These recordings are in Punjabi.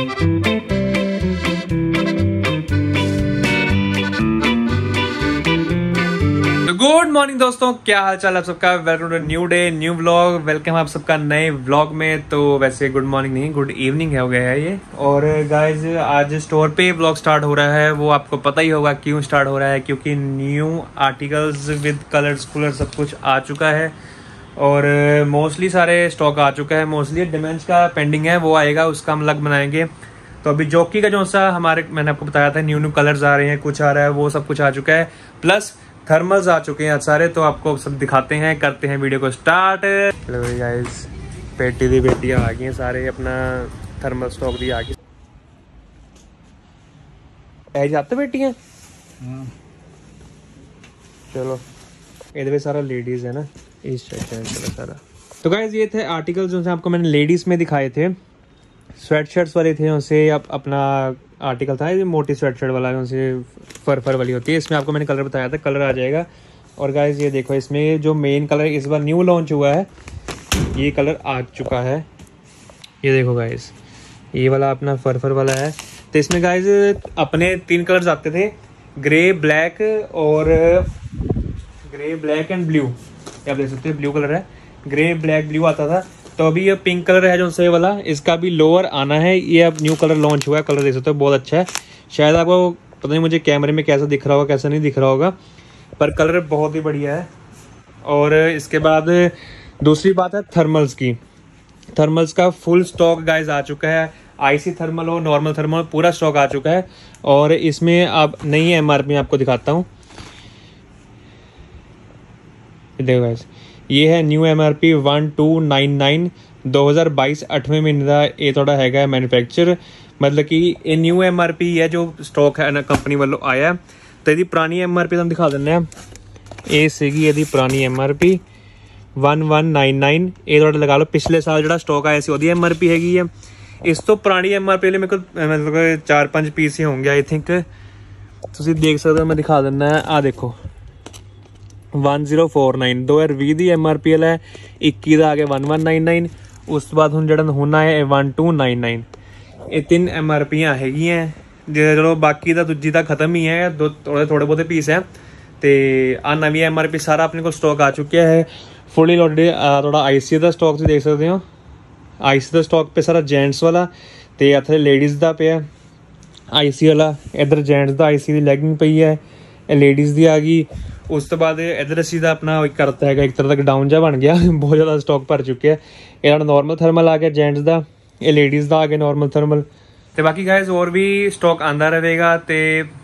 गुड मॉर्निंग दोस्तों, क्या हाल चाल आप सबका। Welcome to new day new vlog. Welcome आप सबका नए व्लॉग में। तो वैसे गुड मॉर्निंग नहीं, गुड इवनिंग हो गया है ये। और गाइज आज स्टोर पे व्लॉग स्टार्ट हो रहा है। वो आपको पता ही होगा क्यों स्टार्ट हो रहा है, क्योंकि new articles with colours cooler सब कुछ आ चुका है और मोस्टली सारे स्टॉक आ चुका है। मोस्टली डिमेंस का पेंडिंग है, वो आएगा, उसका हम अलग बनाएंगे। तो अभी जॉकी का जो सा मैंने आपको बताया था न्यू कलर्स आ रहे हैं, कुछ आ रहा है, वो सब कुछ आ चुका है। प्लस थर्मल्स आ चुके हैं आज सारे, तो आपको सब दिखाते हैं, करते हैं वीडियो को स्टार्ट। चलो गाइस, पेटी दी बेटियां आ गई हैं, सारे अपना थर्मल स्टॉक दी आ गई। ऐ जाते बेटियां चलो ये सारा लेडीज है ना, इस सारा। तो गाइस ये थे आर्टिकल जो आपको मैंने लेडीज में दिखाए थे। स्वेट शर्ट्स वाले थे, उनसे अपना आर्टिकल था ये मोटी स्वेट शर्ट वाला, उनसे फर वाली होती है। इसमें आपको मैंने कलर बताया था, कलर आ जाएगा। और गाइस ये देखो, इसमें जो मेन कलर इस बार न्यू लॉन्च हुआ है, ये कलर आ चुका है। ये देखो गाइस, ये वाला अपना फर वाला है। तो इसमें गाइस अपने 3 कलर्स आते थे, ग्रे ब्लैक एंड ब्लू। आप देख सकते हैं ब्लू कलर है, ग्रे ब्लैक ब्लू आता था। तो अभी ये पिंक कलर है जो से वाला, इसका भी लोअर आना है। ये अब न्यू कलर लॉन्च हुआ है, कलर देख सकते हो बहुत अच्छा है। शायद आपको पता नहीं मुझे कैमरे में कैसा दिख रहा होगा, कैसा नहीं दिख रहा होगा, पर कलर बहुत ही बढ़िया है। और इसके बाद दूसरी बात है थर्मल्स की। थर्मल्स का फुल स्टॉक गाइज आ चुका है। आईसी थर्मल हो, नॉर्मल थर्मल, पूरा स्टॉक आ चुका है। और इसमें अब नई एमआरपी आपको दिखाता हूँ। देखो गाइज, ये है न्यू एमआरपी 1299 2022 8वें महीने का ये थोड़ा हैगा मैन्युफैक्चर। मतलब कि ये न्यू एमआरपी है जो स्टॉक है ना कंपनी वालों आया। तो यदि पुरानी एमआरपी हम दिखा दें, ये सीगी यदि पुरानी एमआरपी 1199, ये थोड़ा लगा लो पिछले साल जो स्टॉक आया सी ओदी एमआरपी हैगी है। इस तो पुरानी एमआरपी मेरे को मतलब 4-5 पीस ही होंगे आई थिंक। तुम देख सकते हो, मैं दिखा देना है। आ देखो 1049 2020 ਦੀ एमआरपी है, 21 ਦਾ आगे 1199, उस तो बाद ਹੁਣ ਜਿਹੜਾ ਹੁਣ ਆਇਆ 1299। ਇਹ 3 एमआरपीਆਂ ਹੈਗੀਆਂ। ਚਲੋ ਬਾਕੀ ਦਾ ਦੂਜੀ ਦਾ ਖਤਮ ਹੀ ਹੈ, ਥੋੜੇ ਬਹੁਤੇ ਪੀਸ ਹੈ। ਤੇ ਆ ਨਵੀਂ एमआरपी ਸਾਰਾ ਆਪਣੇ ਕੋਲ ਸਟਾਕ ਆ ਚੁੱਕਿਆ ਹੈ, ਫੁੱਲੀ ਲੋਡਡ। ਥੋੜਾ ਆਈਸੀ ਦਾ ਸਟਾਕ ਤੁਸੀਂ ਦੇਖ ਸਕਦੇ ਹੋ, ਆਈਸੀ ਦਾ ਸਟਾਕ पे ਸਾਰਾ ਜੈਂਟਸ ਵਾਲਾ, ਤੇ ਇੱਥੇ ਲੇਡੀਜ਼ ਦਾ ਪਿਆ ਆਈਸੀ ਵਾਲਾ। ਇੱਧਰ ਜੈਂਟਸ ਦਾ ਆਈਸੀ ਦੀ ਲੈਗਿੰਗ ਪਈ ਹੈ, ਇਹ ਲੇਡੀਜ਼ ਦੀ ਆ ਗਈ। उस तो बाद इधर असी का अपना करता है, एक तरह का डाउन जा बन गया, बहुत ज़्यादा स्टॉक भर चुके हैं। ये नॉर्मल थर्मल आ गया जेंट्स का, ये लेडीज़ का आ गया नॉर्मल थर्मल। तो बाकी गाइस और भी स्टॉक आंदा रहेगा। तो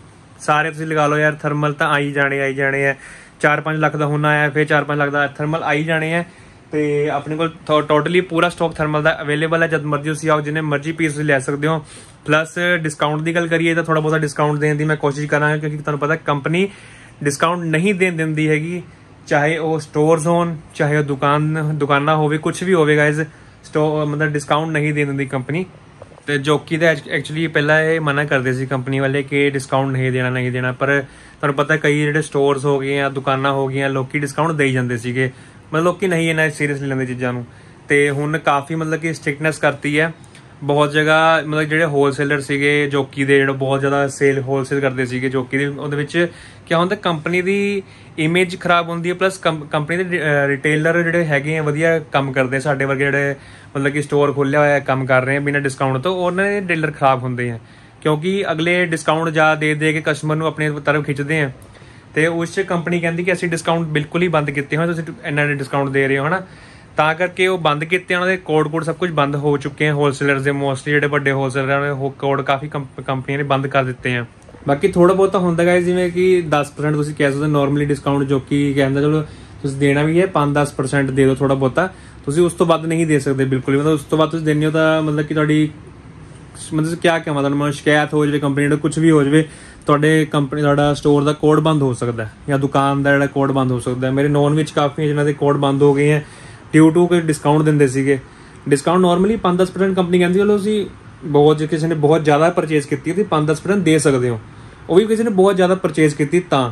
सारे तुम लगा लो यार, थर्मल तो आई जाने है। 4-5 लाख का होना है, फिर 4-5 लाख का थर्मल आई जाने हैं। तो अपने को टोटली पूरा स्टॉक थर्मल का अवेलेबल है, जब मर्जी तुम आओ, जिन्हें मर्जी पीस ले सकते हो। प्लस डिस्काउंट की गल करिए तो थोड़ा बहुत डिस्काउंट देने की मैं कोशिश करा, क्योंकि तुहानू पता कंपनी डिस्काउंट नहीं देंदी हैगी, चाहे वो स्टोर्स होन, चाहे वो दुकाना हो, कुछ भी होवे गाइज। मतलब डिस्काउंट नहीं देंदी कंपनी। तो जॉकी तो एक्चुअली पहला ये मना करते सी कंपनी वाले कि डिस्काउंट नहीं देना, पर तुहानू पता कई जो स्टोर्स हो गए या दुकाना हो गई, लोग डिस्काउंट दे जाते थे, मतलब लोग नहीं इन्ना सीरियसली लेंदे चीज़ों को। तो हुण काफ़ी मतलब कि स्ट्रिक्टनेस करती है बहुत जगह। मतलब जो होलसेलर सीगे जॉकी दे, जो बहुत ज़्यादा सेल होलसेल करते सीगे जॉकी दे, उहदे विच क्या होंदा कंपनी की इमेज खराब होंदी है। प्लस कंपनी के रिटेलर जोड़े हैगे वधिया काम करते हैं, साडे वर्गे जोड़े मतलब कि स्टोर खोलिया होया काम कर रहे हैं बिना डिस्काउंट तो, उन्होंने डीलर खराब होंदे हैं, क्योंकि अगले डिस्काउंट जा दे के कस्टमर को अपने तरफ खिंचते हैं। तो उस कंपनी कहती कि असीं डिस्काउंट बिल्कुल ही बंद किए हुए, तुसीं इन्ना डिस्काउंट दे रहे हो है ना। ਤਾਂ ਕਰਕੇ ਉਹ ਬੰਦ ਕੀਤੇ, ਉਹਨਾਂ ਦੇ ਕੋਡ ਸਭ ਕੁਝ ਬੰਦ ਹੋ ਚੁੱਕੇ हैं ਹੋਲਸੇਲਰਸ ਦੇ। ਮੋਸਟਲੀ ਜਿਹੜੇ ਵੱਡੇ ਹੋਲਸੇਲਰ ਨੇ ਕੋਡ ਕਾਫੀ ਕੰਪਨੀਆਂ ਨੇ ਬੰਦ ਕਰ ਦਿੱਤੇ ਆ। ਬਾਕੀ ਥੋੜਾ ਬਹੁਤ ਹੁੰਦਾ ਗਾਇਸ, ਜਿਵੇਂ ਕਿ 10% ਤੁਸੀਂ ਕਹਿ ਸਕਦੇ ਹੋ ਨੋਰਮਲੀ ਡਿਸਕਾਊਂਟ, ਜੋ ਕਿ ਕਹਿੰਦਾ ਚਲੋ ਤੁਸੀਂ ਦੇਣਾ ਵੀ ਹੈ 5-10% ਦੇ ਦਿਓ ਥੋੜਾ ਬਹੁਤਾ, ਤੁਸੀਂ ਉਸ ਤੋਂ ਵੱਧ ਨਹੀਂ ਦੇ ਸਕਦੇ ਬਿਲਕੁਲ। मतलब ਉਸ ਤੋਂ ਵੱਧ ਤੁਸੀਂ ਦਿੰਦੇ ਹੋ ਤਾਂ मतलब ਕਿ ਤੁਹਾਡੀ मतलब क्या ਕਹਾਂ ਤੁਹਾਨੂੰ ਸ਼ਿਕਾਇਤ ਹੋ ਜਾਵੇ ਕੰਪਨੀ ਦਾ, ਕੁਝ ਵੀ ਹੋ ਜਾਵੇ, ਤੁਹਾਡੇ ਕੰਪਨੀ ਤੁਹਾਡਾ ਸਟੋਰ ਦਾ ਕੋਡ ਬੰਦ ਹੋ ਸਕਦਾ ਜਾਂ ਦੁਕਾਨ ਦਾ ਜਿਹੜਾ ਕੋਡ ਬੰਦ ਹੋ ਸਕਦਾ। ਮੇਰੇ ਨੋਨ ਵਿੱਚ ਕਾਫੀ ਜਿਨ੍ਹਾਂ ਦੇ ਕੋਡ ਬੰਦ ਹੋ ਗਏ ਹੈ ड्यू टू कोई डिस्काउंट देंदे सीगे। डिस्काउंट नॉर्मली 5-10% कंपनी कहती चलो असीं बहुत किसी ने बहुत ज़्यादा परचेज की 5-10% दे सकते हो, वो भी किसी ने बहुत ज़्यादा परचेज की तो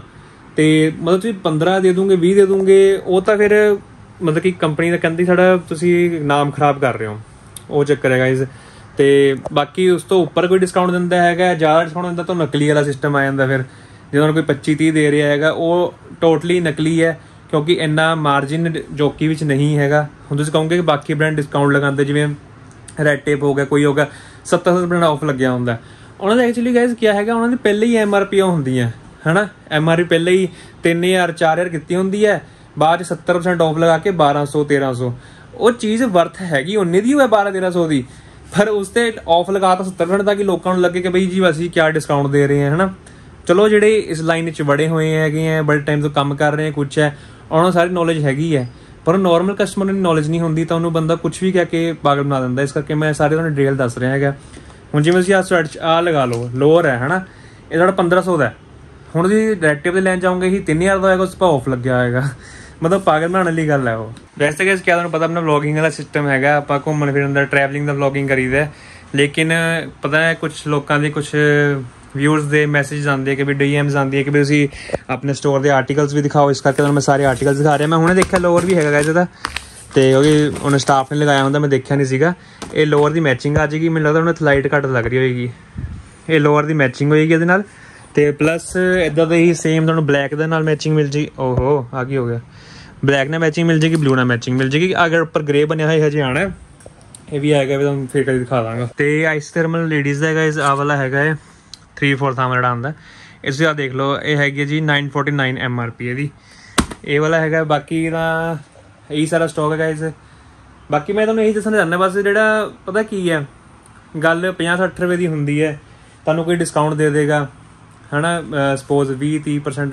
मतलब तुसीं 15 दे दूंगे 20 दे दूंगे, वो तो फिर मतलब कि कंपनी का कहती साड़ा तुसीं नाम खराब कर रहे हो, वो चक्कर है गाइज। ਤੇ ਬਾਕੀ ਉਸ ਤੋਂ ਉੱਪਰ ਕੋਈ ਡਿਸਕਾਊਂਟ ਦਿੰਦਾ ਹੈਗਾ, ਜ਼ਿਆਦਾ ਡਿਸਕਾਊਂਟ ਦਿੰਦਾ ਤਾਂ ਨਕਲੀ ਵਾਲਾ ਸਿਸਟਮ ਆ ਜਾਂਦਾ। ਫਿਰ ਜਦੋਂ ਕੋਈ 25-30 ਦੇ ਰਿਹਾ ਹੈਗਾ ਉਹ ਟੋਟਲੀ ਨਕਲੀ ਹੈ, ਕਿਉਂਕਿ ਇੰਨਾ ਮਾਰਜਿਨ ਜੋਕੀ ਵਿੱਚ ਨਹੀਂ ਹੈਗਾ। ਹੁਣ ਤੁਸੀਂ ਕਹੋਗੇ ਕਿ ਬਾਕੀ ਬ੍ਰਾਂਡ ਡਿਸਕਾਊਂਟ ਲਗਾਉਂਦੇ, ਜਿਵੇਂ ਰੈਡ ਟੇਪ ਹੋ ਗਿਆ, ਕੋਈ ਹੋ ਗਿਆ 70% ਆਫ ਲੱਗਿਆ ਹੁੰਦਾ। ਉਹਨਾਂ ਦਾ ਐਕਚੁਅਲੀ ਗਾਇਜ਼ ਕੀ ਹੈਗਾ, ਉਹਨਾਂ ਦੀ ਪਹਿਲੇ ਹੀ MRP ਹੁੰਦੀਆਂ ਹੈ ਨਾ, MRP ਪਹਿਲੇ ਹੀ 3000 4000 ਕੀਤੀ ਹੁੰਦੀ ਹੈ, ਬਾਅਦ 'ਚ 70% ਆਫ ਲਗਾ ਕੇ 1200 1300। ਉਹ ਚੀਜ਼ ਵਰਥ ਹੈਗੀ ਉਨੇ ਦੀ ਹੋਇਆ 1200-1300 ਦੀ, ਪਰ ਉਸ ਤੇ ਆਫ ਲਗਾ ਤਾਂ 70% ਤਾਂ ਕਿ ਲੋਕਾਂ ਨੂੰ ਲੱਗੇ ਕਿ ਬਈ ਜੀ ਅਸੀਂ ਕਿਆ ਡਿਸਕਾਊਂਟ ਦੇ ਰਹੇ ਹਾਂ, ਹੈ ਨਾ। ਚਲੋ ਜਿਹੜੇ ਇਸ ਲਾਈਨ ਵਿੱਚ ਬੜੇ ਹੋਏ ਹੈਗੇ ਹੈ, ਬੜੇ ਟਾਈਮ ਤੋਂ ਕੰਮ ਕਰ ਰਹੇ ਹੈ, ਕੁਛ ਹੈ, ਉਹਨਾਂ ਨੂੰ ਸਾਰੀ ਨੌਲੇਜ ਹੈਗੀ ਹੈ, ਪਰ ਨੋਰਮਲ ਕਸਟਮਰ ਨੂੰ ਨੌਲੇਜ ਨਹੀਂ ਹੁੰਦੀ ਤਾਂ ਉਹਨੂੰ ਬੰਦਾ ਕੁਛ ਵੀ ਕਹਿ ਕੇ ਪਾਗਲ ਬਣਾ ਦਿੰਦਾ। ਇਸ ਕਰਕੇ ਮੈਂ ਸਾਰੇ ਤੁਹਾਨੂੰ ਡਿਟੇਲ ਦੱਸ ਰਿਹਾ ਹੈਗਾ। ਹੁਣ ਜਿਵੇਂ ਤੁਸੀਂ ਆਹ ਲਗਾ ਲਓ, ਲੋਅਰ ਹੈ ਨਾ, ਇਹ ਤੁਹਾਡਾ 1500 ਦਾ। ਹੁਣ ਤੁਸੀਂ ਰੈਡ ਟੇਪ 'ਤੇ ਲੈਣ ਜਾਓਗੇ ਹੀ 3000 ਦਾ ਹੋਏਗਾ, ਉਸ 'ਤੇ ਆਫ ਲੱਗਿਆ ਹੋਏਗਾ। ਮਤਲਬ ਪਾਗਲ ਬਣਾਉਣ ਵਾਲੀ ਗੱਲ ਹੈ ਉਹ। ਵੈਸੇ ਕਿ ਕਿਆ ਤੁਹਾਨੂੰ ਪਤਾ ਆਪਣਾ ਵਲੋਗਿੰਗ ਵਾਲਾ ਸਿਸਟਮ ਹੈਗਾ, ਆਪਾਂ ਘੁੰਮਣ ਫਿਰਨ ਦਾ ਟਰੈਵਲਿੰਗ ਦਾ ਵਲੋਗਿੰਗ ਕਰੀਦਾ, ਲੇਕਿਨ ਪਤਾ ਹੈ ਕੁਛ ਲੋਕਾਂ ਦੇ ਕੁਛ ਵਿਊਅਰਸ ਦੇ ਮੈਸੇਜ ਆਉਂਦੇ ਕਿ ਵੀ DMs ਆਉਂਦੀ ਹੈ ਕਿ ਵੀ ਤੁਸੀਂ ਆਪਣੇ ਸਟੋਰ ਦੇ ਆਰਟੀਕਲਸ ਵੀ ਦਿਖਾਓ। ਇਸ ਕਰਕੇ ਤੁਹਾਨੂੰ ਮੈਂ ਸਾਰੇ ਆਰਟੀਕਲਸ ਦਿਖਾ ਰਿਹਾ। ਮੈਂ ਹੁਣੇ ਦੇਖਿਆ ਲੋਅਰ ਵੀ ਹੈਗਾ ਇਹਦਾ, ਤੇ ਉਹਨੇ ਸਟਾਫ ਨੇ ਲਗਾਇਆ ਹੁੰਦਾ, ਮੈਂ ਦੇਖਿਆ ਨਹੀਂ ਸੀਗਾ। ਇਹ ਲੋਅਰ ਦੀ ਮੈਚਿੰਗ ਆ ਜਾਏਗੀ, ਮੈਨੂੰ ਲੱਗਦਾ ਉਹਨੇ ਲਾਈਟ ਘੱਟ ਲੱਗ ਰਹੀ ਹੋਏਗੀ। ਇਹ ਲੋਅਰ ਦੀ ਮੈਚਿੰਗ ਹੋਏਗੀ ਇਹਦੇ ਨਾਲ, ਤੇ ਪਲੱਸ ਇੱਦਾਂ ਦਾ ਹੀ ਸੇਮ ਤੁਹਾਨੂੰ ਬਲੈਕ ਦੇ ਨਾਲ ਮੈਚਿੰਗ ਮਿਲ ਜਾਏਗੀ। ਓਹੋ ਆ ਕੀ ਹੋ ਗਿਆ, ਬਲੈਕ ਨਾਲ ਮੈਚਿੰਗ ਮਿਲ ਜਾਏਗੀ, ਬਲੂ ਨਾਲ ਮੈਚਿੰਗ ਮਿਲ ਜਾਏਗੀ। ਅਗਰ ਉੱਪਰ ਗ੍ਰੇ ਬਣਿਆ ਹੋਇਆ ਹਜੇ ਆਉਣਾ, ਇਹ ਵੀ ਹੈਗਾ, ਵੀ ਤੁਹਾਨੂੰ ਫਿਰ ਕਦੇ ਦਿਖਾ ਦਾਂਗਾ। ਤੇ ਆਈਸ ਥਰਮਲ ਲੇਡੀਜ਼ ਦਾ ਹੈਗਾ, ਆਹ ਵਾਲਾ ਹੈਗਾ ਹੈ 3/4 ਜਿਹੜਾ ਆਉਂਦਾ। ਇਸ ਆ ਦੇਖ ਲਓ, ਇਹ ਹੈਗੀ ਜੀ 949 MRP ਇਹਦੀ, ਇਹ ਵਾਲਾ ਹੈਗਾ। ਬਾਕੀ ਤਾਂ ਇਹੀ ਸਾਰਾ ਸਟਾਕ ਹੈਗਾ ਇਸ। ਬਾਕੀ ਮੈਂ ਤੁਹਾਨੂੰ ਇਹੀ ਦੱਸਣਾ ਚਾਹੁੰਦਾ, ਬਸ ਜਿਹੜਾ ਪਤਾ ਕੀ ਹੈ ਗੱਲ 50-60 ਰੁਪਏ ਦੀ ਹੁੰਦੀ ਹੈ, ਤੁਹਾਨੂੰ ਕੋਈ ਡਿਸਕਾਊਂਟ ਦੇ ਦੇਗਾ, ਹੈ ਨਾ। ਸਪੋਜ਼ 20-30%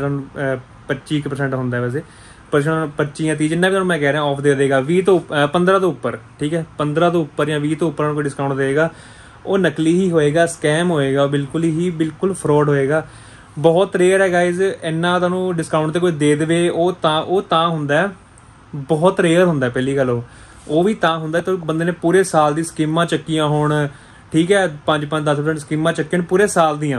25% ਹੁੰਦਾ ਵੈਸੇ, 25 ਜਾਂ 30 ਜਿੰਨਾ ਵੀ ਤੁਹਾਨੂੰ ਮੈਂ ਕਹਿ ਰਿਹਾ ਆਫ ਦੇ ਦੇਗਾ। 15 ਤੋਂ ਉੱਪਰ, ਠੀਕ ਹੈ, 15 ਤੋਂ ਉੱਪਰ ਜਾਂ 20 ਤੋਂ ਉੱਪਰ ਕੋਈ ਡਿਸਕਾਊਂਟ ਦੇਗਾ, ਉਹ ਨਕਲੀ ਹੀ ਹੋਏਗਾ, ਸਕੈਮ ਹੋਏਗਾ, ਬਿਲਕੁਲ ਫਰੋਡ ਹੋਏਗਾ। ਬਹੁਤ ਰੇਅਰ ਹੈ ਗਾਈਜ਼ ਇੰਨਾ ਤੁਹਾਨੂੰ ਡਿਸਕਾਊਂਟ ਤੇ ਕੋਈ ਦੇ ਦੇਵੇ। ਉਹ ਤਾਂ ਹੁੰਦਾ, ਬਹੁਤ ਰੇਅਰ ਹੁੰਦਾ। ਪਹਿਲੀ ਗੱਲ ਉਹ ਵੀ ਤਾਂ ਹੁੰਦਾ ਤਾਂ ਬੰਦੇ ਨੇ ਪੂਰੇ ਸਾਲ ਦੀ ਸਕੀਮਾਂ ਚੱਕੀਆਂ ਹੋਣ, ਠੀਕ ਹੈ, 5-10% ਸਕੀਮਾਂ ਚੱਕੀਆਂ ਪੂਰੇ ਸਾਲ ਦੀਆਂ,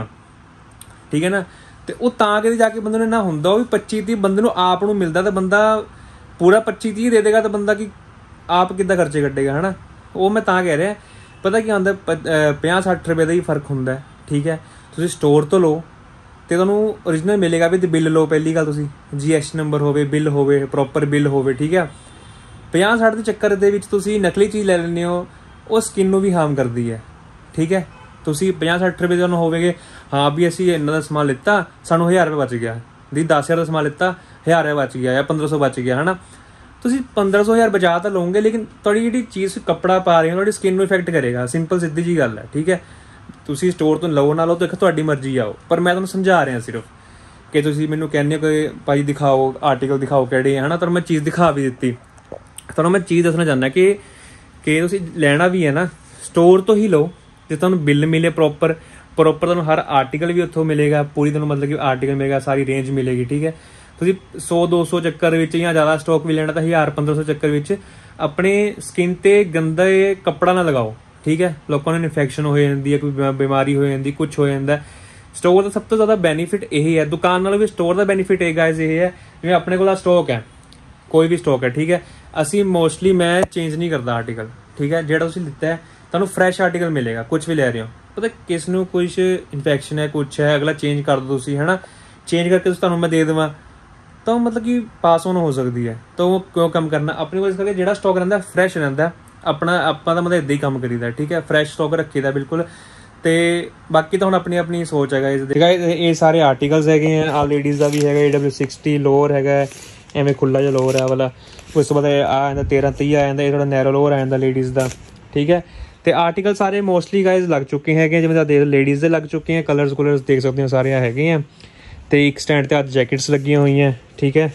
ਠੀਕ ਹੈ ਨਾ। ਤੇ ਉਹ ਤਾਂ ਕਿਤੇ ਜਾ ਕੇ ਬੰਦੇ ਨੂੰ ਨਾ ਹੁੰਦਾ, ਉਹ ਵੀ 25-30 ਬੰਦੇ ਨੂੰ ਆਪ ਨੂੰ ਮਿਲਦਾ, ਤਾਂ ਬੰਦਾ ਪੂਰਾ 25-30 ਦੇ ਦੇਗਾ, ਤਾਂ ਬੰਦਾ ਕੀ ਆਪ ਕਿੱਦਾਂ ਖਰਚੇ ਕੱਢੇਗਾ, ਹੈ ਨਾ। ਉਹ ਮੈਂ ਤਾਂ ਕਹਿ ਰਿਹਾ, ਪਤਾ ਕੀ ਆਉਂਦਾ 50-60 ਰੁਪਏ ਦਾ ਹੀ ਫਰਕ ਹੁੰਦਾ, ਠੀਕ ਹੈ। ਤੁਸੀਂ ਸਟੋਰ ਤੋਂ ਲਓ ਤੇ ਤੁਹਾਨੂੰ ਓਰੀਜਨਲ ਮਿਲੇਗਾ, ਵੀ ਬਿੱਲ ਲਓ। ਪਹਿਲੀ ਗੱਲ ਤੁਸੀਂ GST ਨੰਬਰ ਹੋਵੇ, ਬਿੱਲ ਹੋਵੇ, ਪ੍ਰੋਪਰ ਬਿੱਲ ਹੋਵੇ, ਠੀਕ ਹੈ। 50-60 ਦੇ ਚੱਕਰ ਦੇ ਵਿੱਚ ਤੁਸੀਂ ਨਕਲੀ ਚੀਜ਼ ਲੈ ਲੈਂਦੇ ਹੋ, ਉਹ ਸਕਿਨ ਨੂੰ ਵੀ ਹਾਰਮ ਕਰਦੀ ਹੈ, ਠੀਕ ਹੈ। ਤੁਸੀਂ 50-60 ਰੁਪਏ ਤੁਹਾਨੂੰ ਹੋਵੇਗੇ, ਹਾਂ ਵੀ ਅਸੀਂ ਇਹਨਾਂ ਦਾ ਸਮਾਨ ਲਿੱਤਾ, ਸਾਨੂੰ 1000 ਰੁਪਏ ਬਚ ਗਿਆ, ਦੀ 10000 ਦਾ ਸਮਾਨ ਲਿੱਤਾ, 1000 ਰੁਪਏ ਬਚ ਗਿਆ ਜਾਂ 1500 ਬਚ ਗਿਆ, ਹੈ ਨਾ। ਤੁਸੀਂ 1500-1000 ਬਚਾ ਤਾਂ ਲਓਗੇ, ਲੇਕਿਨ ਤੁਹਾਡੀ ਜਿਹੜੀ ਚੀਜ਼ ਕੱਪੜਾ ਪਾ ਰਹੇ ਹੋ ਤੁਹਾਡੀ ਸਕਿਨ ਨੂੰ ਇਫੈਕਟ ਕਰੇਗਾ। ਸਿੰਪਲ ਸਿੱਧੀ ਜੀ ਗੱਲ ਹੈ, ਠੀਕ ਹੈ। ਤੁਸੀਂ ਸਟੋਰ ਤੋਂ ਲਓ ਨਾ ਲਓ ਦੇਖੋ ਤੁਹਾਡੀ ਮਰਜ਼ੀ ਆਓ, ਪਰ ਮੈਂ ਤੁਹਾਨੂੰ ਸਮਝਾ ਰਿਹਾ ਸਿਰਫ ਕਿ ਤੁਸੀਂ ਮੈਨੂੰ ਕਹਿੰਦੇ ਹੋ ਕਿ ਭਾਈ ਦਿਖਾਓ ਆਰਟੀਕਲ, ਦਿਖਾਓ ਕਿਹੜੇ ਹੈ ਨਾ। ਤੁਹਾਨੂੰ ਮੈਂ ਚੀਜ਼ ਦਿਖਾ ਵੀ ਦਿੱਤੀ। ਤੁਹਾਨੂੰ ਮੈਂ ਚੀਜ਼ ਦੱਸਣਾ ਚਾਹੁੰਦਾ ਕਿ ਤੁਸੀਂ ਲੈਣਾ ਵੀ ਹੈ ਨਾ ਸਟੋਰ ਤੋਂ ਹੀ ਲਓ, ਜੇ ਤੁਹਾਨੂੰ ਬਿੱਲ ਮਿਲੇ ਪ੍ਰੋਪਰ ਤੁਹਾਨੂੰ ਹਰ ਆਰਟੀਕਲ ਵੀ ਉੱਥੋਂ ਮਿਲੇਗਾ, ਪੂਰੀ ਤੁਹਾਨੂੰ ਮਤਲਬ ਕਿ ਆਰਟੀਕਲ ਮਿਲੇਗਾ, ਸਾਰੀ ਰੇਂਜ ਮਿਲੇਗੀ, ਠੀਕ ਹੈ। ਤੁਸੀਂ 100-200 ਚੱਕਰ ਵਿੱਚ ਜਾਂ ਜ਼ਿਆਦਾ ਸਟਾਕ ਵੀ ਲੈਣਾ ਤਾਂ 1000-1500 ਚੱਕਰ ਵਿੱਚ ਆਪਣੇ ਸਕਿਨ ਤੇ ਗੰਦਾ ਕੱਪੜਾ ਨਾ ਲਗਾਓ, ਠੀਕ ਹੈ। ਲੋਕਾਂ ਨੂੰ ਇਨਫੈਕਸ਼ਨ ਹੋ ਜਾਂਦੀ ਹੈ, ਕੋਈ ਬਿਮਾਰੀ ਹੋ ਜਾਂਦੀ, ਕੁਛ ਹੋ ਜਾਂਦਾ। ਸਟੋਰ ਦਾ ਸਭ ਤੋਂ ਜ਼ਿਆਦਾ ਬੈਨੀਫਿਟ ਇਹ ਹੈ, ਦੁਕਾਨ ਨਾਲੋਂ ਵੀ ਸਟੋਰ ਦਾ ਬੈਨੀਫਿਟ ਇਹ ਗਾਇਜ਼ ਇਹ ਹੈ, ਜਿਵੇਂ ਆਪਣੇ ਕੋਲ ਸਟਾਕ ਹੈ, ਕੋਈ ਵੀ ਸਟਾਕ ਹੈ, ਠੀਕ ਹੈ। ਅਸੀਂ ਮੋਸਟਲੀ ਮੈਂ ਚੇਂਜ ਨਹੀਂ ਕਰਦਾ ਆਰਟੀਕਲ, ਠੀਕ ਹੈ। ਜਿਹੜਾ ਤੁਸੀਂ ਲਿੱਤਾ ਹੈ ਤੁਹਾਨੂੰ ਫਰੈਸ਼ ਆਰਟੀਕਲ ਮਿਲੇਗਾ, ਕੁਛ ਵੀ ਲੈ ਰਹੇ ਹੋ। ਪਤਾ ਕਿਸ ਨੂੰ ਕੁਛ ਇਨਫੈਕਸ਼ਨ ਹੈ, ਕੁਛ ਹੈ, ਅਗਲਾ ਚੇਂਜ ਕਰ ਦਿਓ ਤੁਸੀਂ, ਹੈ ਨਾ। ਚੇਂਜ ਕਰਕੇ ਤੁਹਾਨੂੰ ਮੈਂ ਦੇ ਦੇਵਾਂ ਤਾਂ ਮਤਲਬ ਕਿ ਪਾਸ ਔਨ ਹੋ ਸਕਦੀ ਹੈ, ਤਾਂ ਉਹ ਕਿਉਂ ਕੰਮ ਕਰਨਾ ਆਪਣੇ ਕੋਲ। ਇਸ ਕਰਕੇ ਜਿਹੜਾ ਸਟਾਕ ਰਹਿੰਦਾ ਫਰੈਸ਼ ਰਹਿੰਦਾ, ਆਪਾਂ ਤਾਂ ਮਤਲਬ ਇੱਦਾਂ ਹੀ ਕੰਮ ਕਰੀਦਾ, ਠੀਕ ਹੈ। ਫਰੈਸ਼ ਸਟਾਕ ਰੱਖੀਦਾ ਬਿਲਕੁਲ। ਤੇ ਬਾਕੀ ਤਾਂ ਹੁਣ ਆਪਣੀ ਸੋਚ ਹੈਗਾ। ਇਹ ਸਾਰੇ ਆਰਟੀਕਲਸ ਹੈਗੇ ਆ। ਆ ਲੇਡੀਜ਼ ਦਾ ਵੀ ਹੈਗਾ AW60 ਲੋਅਰ ਹੈਗਾ, ਐਵੇਂ ਖੁੱਲਾ ਜਿਹਾ ਲੋਅਰ ਹੈ ਵਾਲਾ। ਉਸ ਤੋਂ ਬਾਅਦ ਆ ਜਾਂਦਾ 13-30 ਆ ਜਾਂਦਾ, ਇਹ ਥੋੜਾ ਨੈਰੋ ਲੋਅਰ ਆ ਜਾਂਦਾ ਲੇਡੀਜ਼ ਦਾ, ਠੀਕ ਹੈ। ਤੇ ਆਰਟੀਕਲ ਸਾਰੇ ਮੋਸਟਲੀ ਗਾਈਜ਼ ਲੱਗ ਚੁੱਕੇ ਹੈਗੇ, ਜਿਵੇਂ ਤਾਂ ਲੇਡੀਜ਼ ਦੇ ਲੱਗ ਚੁੱਕੇ ਹੈ। ਕਲਰਸ ਦੇਖ ਸਕਦੇ ਹੋ ਸਾਰੇ ਹੈਗੇ ਆ। ਤੇ ਇੱਕ ਸਟੈਂਡ ਤੇ ਅੱਜ ਜੈਕਟਸ ਲੱਗੀਆਂ ਹੋਈਆਂ, ਠੀਕ ਹੈ।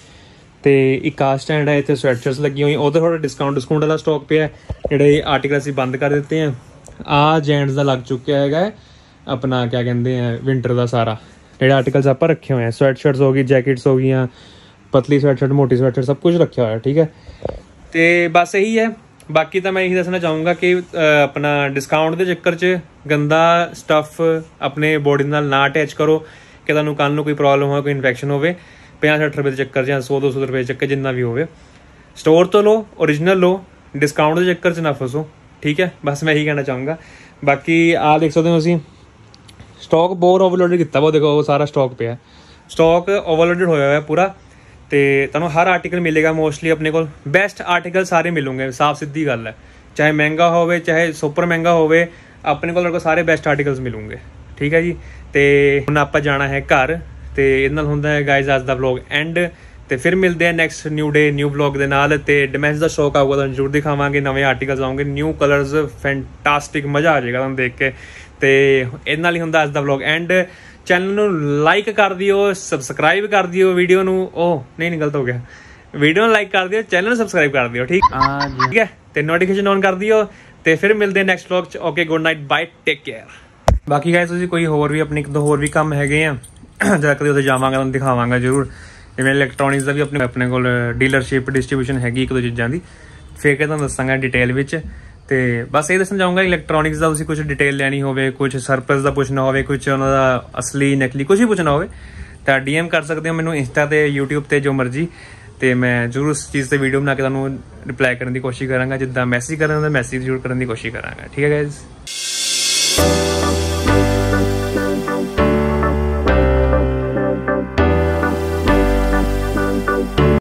ਤੇ ਇੱਕ ਆ ਸਟੈਂਡ ਹੈ, ਇੱਥੇ ਸਵੈਟਸ਼ਰਟਸ ਲੱਗੀਆਂ ਹੋਈਆਂ। ਉਹ ਤਾਂ ਥੋੜਾ ਡਿਸਕਾਊਂਟ ਵਾਲਾ ਸਟਾਕ ਪਿਆ, ਜਿਹੜੇ ਆਰਟੀਕਲ ਅਸੀਂ ਬੰਦ ਕਰ ਦਿੱਤੇ ਆ। ਆ ਜੈਂਟਸ ਦਾ ਲੱਗ ਚੁੱਕਿਆ ਹੈਗਾ ਆਪਣਾ ਕਿਆ ਕਹਿੰਦੇ ਆ ਵਿੰਟਰ ਦਾ ਸਾਰਾ, ਜਿਹੜੇ ਆਰਟੀਕਲਸ ਆਪਾਂ ਰੱਖੇ ਹੋਏ ਆ। ਸਵੈਟਸ਼ਰਟਸ ਹੋ ਗਈ, ਜੈਕਟਸ ਹੋ ਗਈਆਂ, ਪਤਲੀ ਸਵੈਟਸ਼ਰਟ, ਮੋਟੀ ਸਵੈਟਸ਼ਰਟ, ਸਭ ਕੁਝ ਰੱਖਿਆ ਹੋਇਆ, ਠੀਕ ਹੈ। ਤੇ ਬਸ ਇਹੀ ਹੈ। ਬਾਕੀ ਤਾਂ ਮੈਂ ਇਹੀ ਦੱਸਣਾ ਚਾਹੂੰਗਾ ਕਿ ਆਪਣਾ ਡਿਸਕਾਊਂਟ ਦੇ ਚੱਕਰ 'ਚ ਗੰਦਾ ਸਟੱਫ ਆਪਣੇ ਬੋਡੀ ਨਾਲ ਨਾ ਅਟੈਚ ਕਰੋ ਕਿ ਤੁਹਾਨੂੰ ਕੱਲ੍ਹ ਨੂੰ ਕੋਈ ਪ੍ਰੋਬਲਮ ਹੋਵੇ, ਕੋਈ ਇਨਫੈਕਸ਼ਨ ਹੋਵੇ। 50-60 ਰੁਪਏ ਦੇ ਚੱਕਰ 'ਚ ਜਾਂ 100-200 ਰੁਪਏ ਦੇ ਚੱਕਰ ਜਿੰਨਾ ਵੀ ਹੋਵੇ, ਸਟੋਰ ਤੋਂ ਲਓ, ਓਰੀਜਨਲ ਲਓ, ਡਿਸਕਾਊਂਟ ਦੇ ਚੱਕਰ 'ਚ ਨਾ ਫਸੋ, ठीक है, बस मैं यही कहना चाहूँगा। बाकी आ देख सकते हो तुसीं स्टॉक बहुत ओवरलोडेड किया वो देखो, वो सारा स्टॉक पे है, स्टॉक ओवरलोडेड होया है पूरा। तो तुहानूं हर आर्टिकल मिलेगा मोस्टली अपने को, बेस्ट आर्टिकल सारे मिलूंगे, साफ सीधी गल है, चाहे महंगा होवे चाहे सुपर महंगा होवे, अपने को सारे बेस्ट आर्टिकल्स मिलूंगे, ठीक है जी। तो हुण आपां जाना है घर, तो इहदे नाल हुंदा है गाइज अज दा व्लॉग एंड। तो फिर मिलते हैं next new day new vlog के नाल। तो डिमेंस का शौक आऊगा तुहानूं जरूर दिखावांगे, नवे आर्टिकल्स आउंगे, न्यू कलर्स, फैंटास्टिक, मज़ा आ जाएगा तुहानूं देख के। तो इहदे नाल ही हुंदा अज दा व्लॉग एंड। चैनल नूं लाइक कर दिओ, सबसक्राइब कर दिओ वीडियो नूं, ओह नहीं गलत हो गया, वीडियो नूं लाइक कर दिओ, चैनल नूं सबसक्राइब कर दिओ, ठीक है। तो नोटिफिकेशन ऑन कर दिओ। तो फिर मिलते हैं नैक्सट व्लॉग च। Okay, good night, bye, take care. बाकी गाइस तुसीं कोई होर भी अपने एक दो होर भी काम हैगे आ, जरा कदे उत्थे जावांगा तुहानूं दिखावांगा जरूर। जिवें इलैक्ट्रॉनिक्स का भी अपने कोल डीलरशिप डिस्ट्रीब्यूशन हैगी एक दो चीज़ां दी, फिर के तुहानूं दस्सांगा डिटेल विच। तो बस ये दसना चाहूँगा इलैक्ट्रॉनिक्स का तुसीं कुछ डिटेल लैनी होवे, कुछ सरप्लस का पुछना होवे, कुछ उन्हां दा असली नकली कुछ भी पुछना होवे, तो DM कर सकते हो मैनूं इंस्टा ते यूट्यूब ते जो मर्जी। तो मैं जरूर उस चीज़ से वीडियो बना के तुहानूं रिप्लाई करने की कोशिश करांगा, जिद्दां मैसेज करन दा मैसेज जरूर करने की कोशिश करांगा, ठीक है गाइज।